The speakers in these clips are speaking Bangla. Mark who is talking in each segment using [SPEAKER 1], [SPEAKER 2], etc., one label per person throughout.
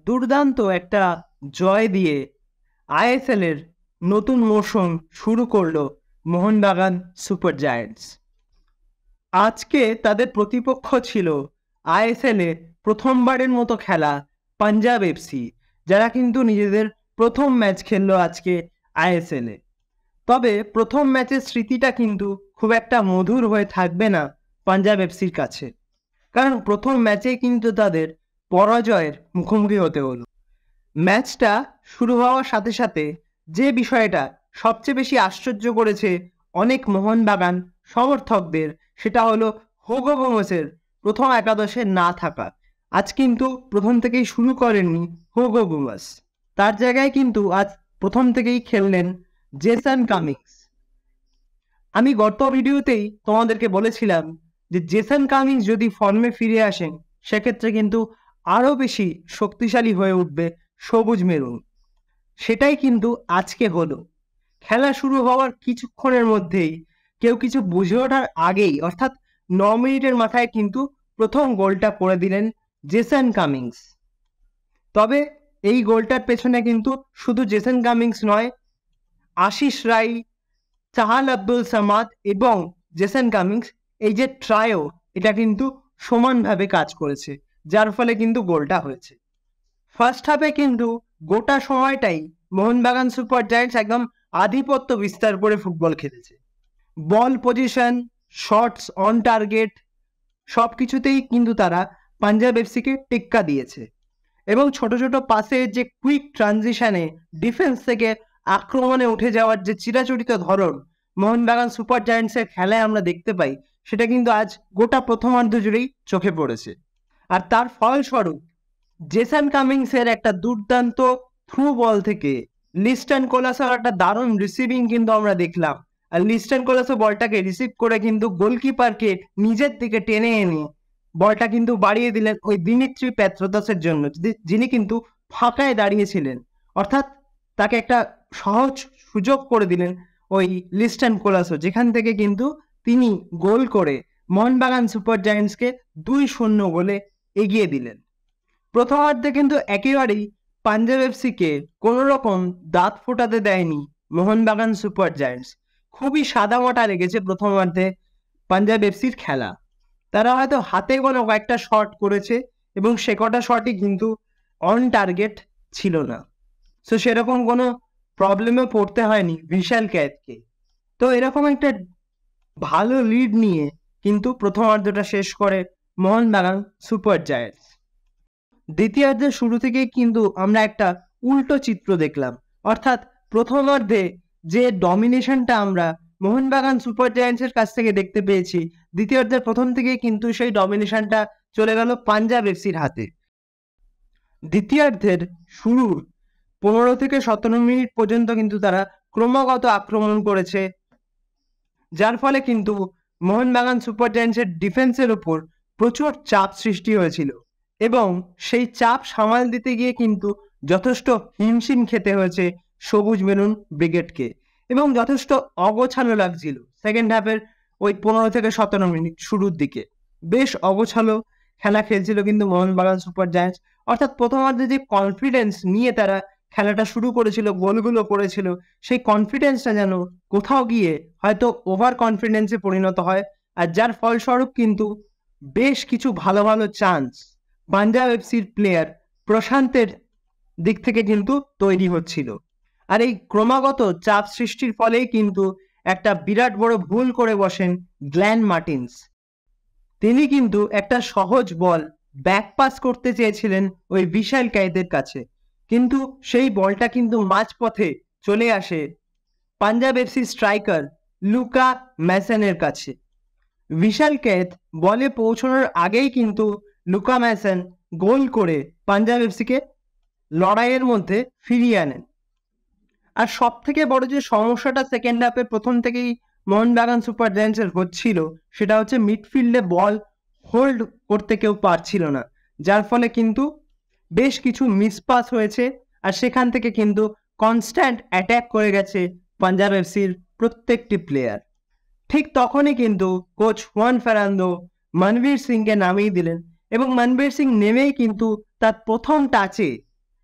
[SPEAKER 1] দুর্দান্ত একটা জয় দিয়ে আইএসএল এর নতুন মৌসুম শুরু করলো মোহনবাগান সুপার জায়ান্টস। আজকে তাদের প্রতিপক্ষ ছিল আইএসএল এ প্রথমবারের মতো খেলা পাঞ্জাব এফসি, যারা কিন্তু নিজেদের প্রথম ম্যাচ খেললো আজকে আইএসএল এ। তবে প্রথম ম্যাচের স্মৃতিটা কিন্তু খুব একটা মধুর হয়ে থাকবে না পাঞ্জাব এফসির কাছে, কারণ প্রথম ম্যাচেই কিন্তু তাদের পরাজয়ের মুখোমুখি হতে হলো। ম্যাচটা শুরু হওয়ার সাথে সাথে যে বিষয়টা সবচেয়ে বেশি আশ্চর্য করেছে অনেক মোহনবাগান সমর্থকদের, সেটা হলো হুগো গোমেসের প্রথম একাদশে না থাকা। আজ কিন্তু প্রথম থেকেই শুরু করেননি হুগো গোমেস, তার জায়গায় কিন্তু আজ প্রথম থেকেই খেললেন জেসন কামিংস। আমি গত ভিডিওতেই তোমাদেরকে বলেছিলাম যে জেসন কামিংস যদি ফর্মে ফিরে আসেন সেক্ষেত্রে কিন্তু আরও বেশি শক্তিশালী হয়ে উঠবে সবুজ মেরুন। সেটাই কিন্তু আজকে হলো। খেলা শুরু হওয়ার কিছুক্ষণের মধ্যেই, কেউ কিছু বুঝে ওঠার আগেই, অর্থাৎ 9 মিনিটের মাথায় কিন্তু প্রথম গোলটা করে দিলেন জেসন কামিংস। তবে এই গোলটার পেছনে কিন্তু শুধু জেসন কামিংস নয়, আশিস রাই, চাহাল আব্দুল সামাদ এবং জেসন কামিংস, এই যে ট্রায়ো, এটা কিন্তু সমানভাবে কাজ করেছে, যার ফলে কিন্তু গোলটা হয়েছে। ফার্স্ট হাফে কিন্তু গোটা সময়টাই মোহনবাগান সুপার জায়ান্টস একদম আধিপত্য বিস্তার করে ফুটবল খেলেছে। Ball possession, shots on target, সব কিছুতেই কিন্তু তারা পাঞ্জাব এফসিকে টেক্কা দিয়েছে এবং ছোট ছোট পাসে যে কুইক ট্রানজিশনে ডিফেন্স থেকে আক্রমণে উঠে যাওয়ার যে চিরাচরিত ধরন মোহনবাগান সুপার জায়ান্টসের খেলায় আমরা দেখতে পাই, সেটা কিন্তু আজ গোটা প্রথমার্ধ জুড়েই চোখে পড়েছে। আর তার ফলস্বরূপ জেসন কামিংসের একটা দুর্দান্ত থ্রু বল থেকে লিস্টন কোলাসোর একটা দারুণ রিসিভিং কিন্তু আমরা দেখলাম। আর লিস্টন কোলাসো বলটাকে রিসিভ করে কিন্তু গোলকিপারকে নিজের দিকে টেনে এনে বলটা কিন্তু বাড়িয়ে দিলেন ওই দিমিত্রি পেত্রাতসের জন্য, যিনি কিন্তু ফাঁকায় দাঁড়িয়েছিলেন। অর্থাৎ তাকে একটা সহজ সুযোগ করে দিলেন ওই লিস্টন কোলাসো, যেখান থেকে কিন্তু তিনি গোল করে মোহনবাগান সুপার জায়ান্টসকে 2-0 গোলে এগিয়ে দিলেন। প্রথমার্ধে কিন্তু একেবারেই পাঞ্জাব এফসিকে কোনো রকম দাঁত ফোটাতে দেয়নি মোহনবাগান সুপার জায়ান্টস। খুবই সাদামাটা লেগেছে প্রথমার্ধে পাঞ্জাব এফসির খেলা। তারা হয়তো হাতে কোনো কয়েকটা শট করেছে এবং সে কটা শটই কিন্তু অন টার্গেট ছিল না, সো সেরকম কোনো প্রবলেমে পড়তে হয়নি বিশাল ক্যাদকে। তো এরকম একটা ভালো লিড নিয়ে কিন্তু প্রথমার্ধটা শেষ করে মোহনবাগান সুপার জায়ান্টস। দ্বিতীয়ার্ধের শুরু থেকেই কিন্তু আমরা একটা উল্টো চিত্র দেখলাম, অর্থাৎ প্রথমার্ধে যে ডমিনেশনটা আমরা মোহনবাগান সুপার জায়ান্টসের কাছ থেকে দেখতে পেয়েছি, দ্বিতীয়ার্ধের প্রথম থেকেই কিন্তু সেই ডমিনেশনটা চলে গেল পাঞ্জাব এফসির হাতে। দ্বিতীয়ার্ধের শুরুর 15 থেকে 17 মিনিট পর্যন্ত কিন্তু তারা ক্রমাগত আক্রমণ করেছে, যার ফলে কিন্তু মোহনবাগান সুপার জায়ান্টসের ডিফেন্সের ওপর প্রচুর চাপ সৃষ্টি হয়েছিল এবং সেই চাপ সামাল দিতে গিয়ে কিন্তু যথেষ্ট হিমশিম খেতে হয়েছে সবুজ মেরুন ব্রিগেডকে এবং যথেষ্ট অগোছালো লাগছিল সেকেন্ড হাফের ওই 15 থেকে 17 মিনিট শুরুর দিকে। বেশ অগোছালো খেলা খেলছিল কিন্তু মোহনবাগান সুপার জায়ান্টস, অর্থাৎ প্রথমার্ধে যে কনফিডেন্স নিয়ে তারা খেলাটা শুরু করেছিল, গোলগুলো করেছিল, সেই কনফিডেন্সটা যেন কোথাও গিয়ে হয়তো ওভার কনফিডেন্সে পরিণত হয়, আর যার ফলস্বরূপ কিন্তু বেশ কিছু ভালো ভালো চান্স পাঞ্জাব এফসির প্লেয়ার প্রশান্তের দিক থেকে কিন্তু তৈরি হচ্ছিল। আর এই ক্রমাগত চাপ সৃষ্টির ফলেই কিন্তু একটা বিরাট বড় ভুল করে বসেন গ্ল্যান মার্টিন্স। তিনি কিন্তু একটা সহজ বল ব্যাক পাস করতে চেয়েছিলেন ওই বিশাল কায়েদের কাছে, কিন্তু সেই বলটা কিন্তু মাঝপথে চলে আসে পাঞ্জাব এফসি স্ট্রাইকার লুকা ম্যাসনের কাছে। বিশাল কায়েদ বলে পৌঁছানোর আগেই কিন্তু লুকা ম্যাসন গোল করে পাঞ্জাব এফসিকে লড়াইয়ের মধ্যে ফিরিয়ে আনেন। আর সব থেকে বড় যে সমস্যাটা সেকেন্ড হাফে প্রথম থেকেই মোহনবাগান সুপার জায়ান্টসের হচ্ছিল, সেটা হচ্ছে মিডফিল্ডে বল হোল্ড করতে কেউ পারছিল না, যার ফলে কিন্তু বেশ কিছু মিসপাস হয়েছে আর সেখান থেকে কিন্তু কনস্ট্যান্ট অ্যাট্যাক করে গেছে পাঞ্জাব এফসির প্রত্যেকটি প্লেয়ার। ঠিক তখনই কিন্তু কোচ হুয়ান ফেরান্দো মনবীর সিংকে নামিয়ে দিলেন এবং মনবীর সিং নেমেই কিন্তু তার প্রথম টাচে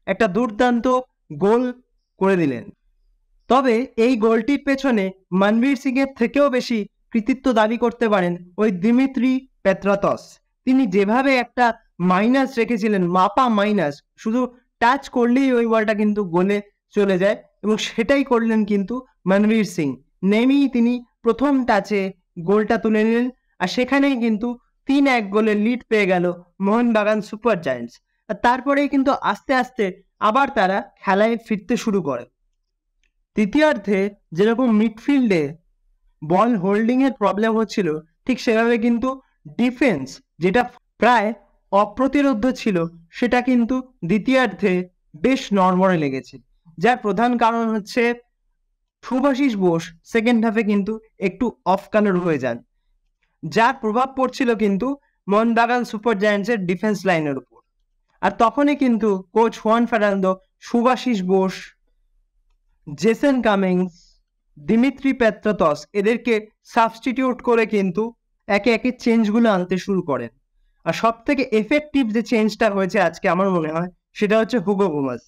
[SPEAKER 1] একটা দুর্দান্ত গোল করে দিলেন। তবে এই গোলটির পেছনে মনবীর সিং এর থেকেও বেশি কৃতিত্ব দাবি করতে পারেন ওই দিমিত্রি পেত্রাতস। তিনি যেভাবে একটা মাইনাস রেখেছিলেন, মাপা মাইনাস, শুধু টাচ করলেই ওই বলটা কিন্তু গোলে চলে যায়, এবং সেটাই করলেন কিন্তু মনবীর সিং। নেমেই তিনি প্রথম টাচে গোলটা তুলে নিলেন, আর সেখানেই কিন্তু 3-1 গোলের লিড পেয়ে গেল মোহনবাগান সুপার জায়ান্টস। আর তারপরেই কিন্তু আস্তে আস্তে আবার তারা খেলায় ফিরতে শুরু করে। তৃতীয়ার্ধে যেরকম মিডফিল্ডে বল হোল্ডিং এর প্রবলেম হচ্ছিল, ঠিক সেভাবে কিন্তু ডিফেন্স, যেটা প্রায় অপ্রতিরোধ্য ছিল, সেটা কিন্তু দ্বিতীয়ার্ধে বেশ নড়বড়ে লেগেছে। যার প্রধান কারণ হচ্ছে শুভাশিস বোস সেকেন্ড হাফে কিন্তু একটু অফ কালার হয়ে যান, যার প্রভাব পড়ছিল কিন্তু মোহনবাগান সুপার জায়ান্টসের ডিফেন্স লাইনের উপর। আর তখনই কিন্তু coach Juan Ferrando Subhasish Bose, Jason Cummings, Dimitri Petratos এদেরকে সাবস্টিটিউট করে কিন্তু একে একে চেঞ্জগুলো আনতে শুরু করেন। আর সব থেকে এফেক্টিভ যে চেঞ্জটা হয়েছে আজকে আমার মনে হয় সেটা হচ্ছে হুগো গোমেজ।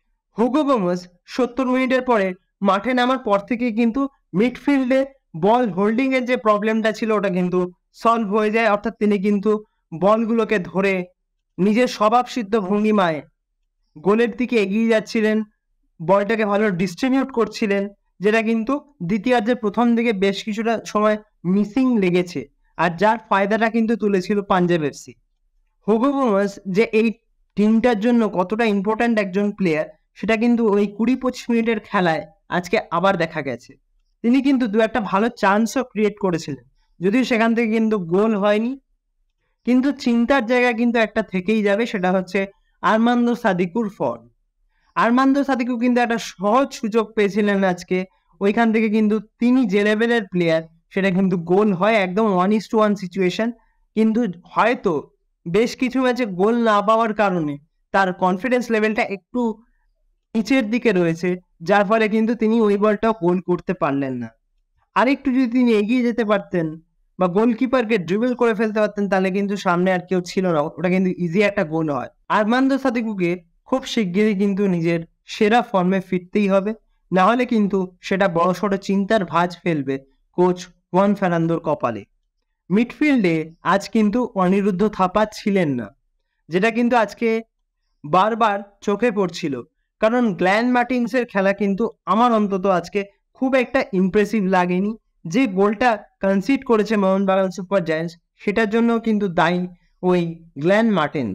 [SPEAKER 1] 70 মিনিটের পরে মাঠে নামার পর থেকে কিন্তু মিডফিল্ডে বল হোল্ডিং এর যে প্রবলেমটা ছিল ওটা কিন্তু সলভ হয়ে যায়। অর্থাৎ তিনি কিন্তু বলগুলোকে ধরে নিজের স্বভাবসিদ্ধ ভঙ্গিমায় গোলের দিকে এগিয়ে যাচ্ছিলেন, বলটাকে ভালো ডিস্ট্রিবিউট করছিলেন, যেটা কিন্তু দ্বিতীয়ার্ধের প্রথম দিকে বেশ কিছুটা সময় মিসিং লেগেছে, আর যার ফায়দাটা কিন্তু তুলেছিল পাঞ্জাব এফসি। হুগো গোমেজ যে এই টিমটার জন্য কতটা ইম্পর্ট্যান্ট একজন প্লেয়ার, সেটা কিন্তু ওই 20-25 মিনিটের খেলায় আজকে আবার দেখা গেছে। তিনি কিন্তু দু একটা ভালো চান্সও ক্রিয়েট করেছিলেন, যদিও সেখান থেকে কিন্তু গোল হয়নি। কিন্তু চিন্তার জায়গা কিন্তু একটা থেকেই যাবে, সেটা হচ্ছে আরমান্দো সাদিকুর ফর্ম। আরমান্দো সাদিকু কিন্তু একটা সহজ সুযোগ পেয়েছিলেন আজকে, ওইখান থেকে কিন্তু তিনি যে লেভেলের প্লেয়ার সেটা কিন্তু গোল হয়, একদম 1:1 সিচুয়েশন। কিন্তু হয়তো বেশ কিছু ম্যাচে গোল না পাওয়ার কারণে তার কনফিডেন্স লেভেলটা একটু নিচের দিকে রয়েছে, যার ফলে কিন্তু তিনি ওই বলটাও গোল করতে পারলেন না। আরেকটু যদি তিনি এগিয়ে যেতে পারতেন বা গোলকিপারকে ড্রিবল করে ফেলতে পারতেন, তাহলে কিন্তু সামনে আর কেউ ছিল না, ওটা কিন্তু ইজি একটা গোল হয়। আরমান্দো সাদিকুকে খুব শিগগিরই কিন্তু নিজের সেরা ফর্মে ফিরতেই হবে, না হলে কিন্তু সেটা বড়সড় চিন্তার ভাঁজ ফেলবে কোচ হুয়ান ফার্নান্দোর কপালে। মিডফিল্ডে আজ কিন্তু অনিরুদ্ধ থাপা ছিলেন না, যেটা কিন্তু আজকে বারবার চোখে পড়ছিল। কারণ গ্ল্যান মার্টিন্সের খেলা কিন্তু আমার অন্তত আজকে খুব একটা ইমপ্রেসিভ লাগেনি। যে গোলটা কনসিড করেছে মোহনবাগান সুপার জায়ান্টস, সেটার জন্য কিন্তু দায়ী ওই গ্ল্যান মার্টিন্স।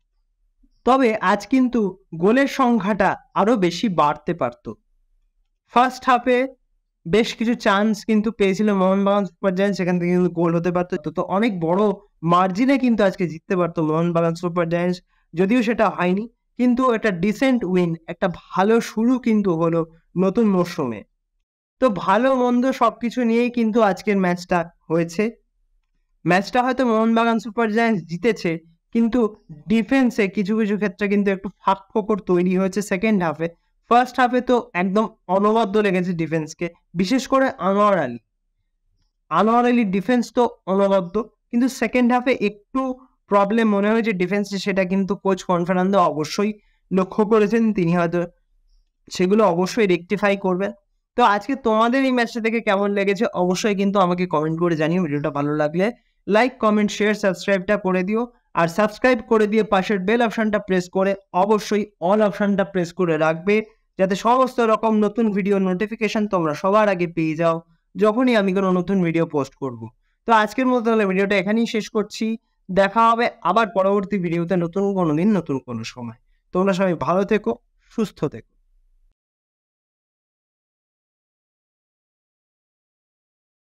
[SPEAKER 1] তবে আজ কিন্তু গোলের সংখ্যাটা আরো বেশি বাড়তে পারত। ফার্স্ট হাফে বেশ কিছু চান্স কিন্তু পেয়েছিল মোহনবাগান সুপার জায়ান্টস, সেখান থেকে কিন্তু গোল হতে পারতো, তো অনেক বড় মার্জিনে কিন্তু আজকে জিততে পারতো মোহনবাগান সুপার জায়ান্টস। যদিও সেটা হয়নি, কিন্তু এটা ডিসেন্ট উইন, একটা ভালো শুরু কিন্তু হলো নতুন মরশুমে। তো ভালো মন্দ সবকিছু নিয়েই কিন্তু আজকের ম্যাচটা হয়েছে। ম্যাচটা হয়তো মোহনবাগান সুপার জায়ান্টস জিতেছে, কিন্তু ডিফেন্সে কিছু কিছু ক্ষেত্রে কিন্তু একটু ফাঁক ফোকর তৈরি হয়েছে সেকেন্ড হাফে। ফার্স্ট হাফে তো একদম অনবদ্য লেগেছে ডিফেন্সকে, বিশেষ করে আনোয়ার আলীর ডিফেন্স তো অনবদ্য, কিন্তু সেকেন্ড হাফে একটু প্রবলেম মনে হয়েছে ডিফেন্সে, সেটা কিন্তু কোচ হুয়ান ফার্নান্দো অবশ্যই লক্ষ্য করেছেন, তিনি হয়তো সেগুলো অবশ্যই রেকটিফাই করবেন। তো আজকে তোমাদের এই ম্যাচটা দেখে কেমন লেগেছে অবশ্যই কিন্তু আমাকে কমেন্ট করে জানিও। ভিডিওটা ভালো লাগলে লাইক, কমেন্ট, শেয়ার, সাবস্ক্রাইবটা করে দিও। আর সাবস্ক্রাইব করে দিয়ে পাশের বেল অপশনটা প্রেস করে অবশ্যই অল অপশনটা প্রেস করে রাখবে, যাতে সমস্ত রকম নতুন ভিডিও নোটিফিকেশন তোমরা সবার আগে পেয়ে যাও যখনই আমি কোনো নতুন ভিডিও পোস্ট করব। তো আজকের মতো তাহলে ভিডিওটা এখানেই শেষ করছি। দেখা হবে আবার পরবর্তী ভিডিওতে নতুন কোনো দিন নতুন কোনো সময়। তোমরা সবাই ভালো থেকো, সুস্থ থেকো।